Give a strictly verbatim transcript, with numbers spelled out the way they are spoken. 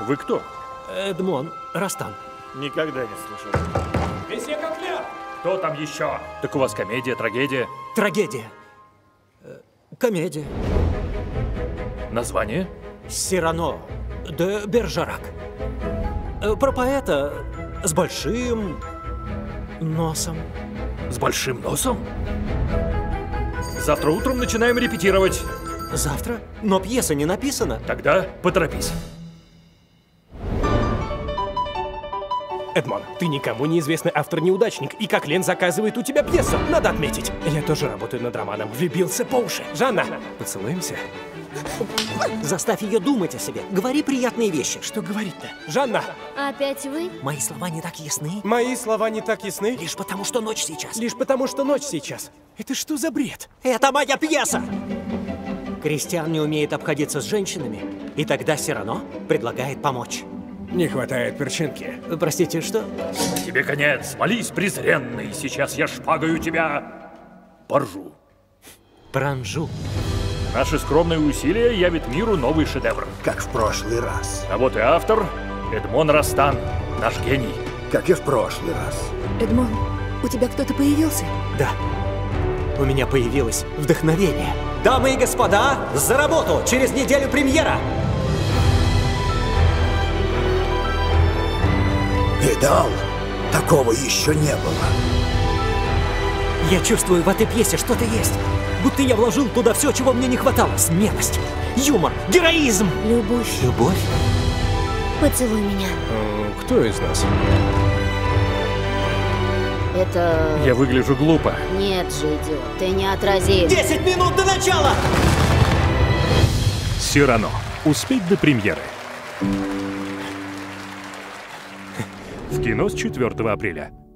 Вы кто? Эдмон Растан. Никогда не слышал. Месье Коклер! Кто там еще? Так у вас комедия, трагедия? Трагедия. Э, Комедия. Название? Сирано де Бержерак. Э, Про поэта с большим носом. С большим носом? Завтра утром начинаем репетировать. Завтра? Но пьеса не написана. Тогда поторопись. Эдмон, ты никому неизвестный автор-неудачник, и Коклен заказывает у тебя пьесу, надо отметить. Я тоже работаю над романом, влюбился по уши. Жанна, поцелуемся? Заставь ее думать о себе. Говори приятные вещи. Что говорить-то? Жанна! Опять вы? Мои слова не так ясны. Мои слова не так ясны? Лишь потому, что ночь сейчас. Лишь потому, что ночь сейчас. Это что за бред? Это моя пьеса! Кристиан не умеет обходиться с женщинами, и тогда Сирано предлагает помочь. Не хватает перчинки. Простите, что? Тебе конец, молись, презренный. Сейчас я шпагою тебя поржу. Пронжу. Наши скромные усилия явят миру новый шедевр. Как в прошлый раз. А вот и автор Эдмон Растан, наш гений. Как и в прошлый раз. Эдмон, у тебя кто-то появился? Да. У меня появилось вдохновение. Дамы и господа, за работу! Через неделю премьера! Видал? Такого еще не было. Я чувствую, в этой пьесе что-то есть. Будто я вложил туда все, чего мне не хватало. Смелость, юмор, героизм. Любовь. Любовь? Поцелуй меня. Кто из нас? Это... Я выгляжу глупо. Нет же, идиот, ты не отразишь. Десять минут до начала! Сирано. Успеть до премьеры. В кино с четвёртого апреля.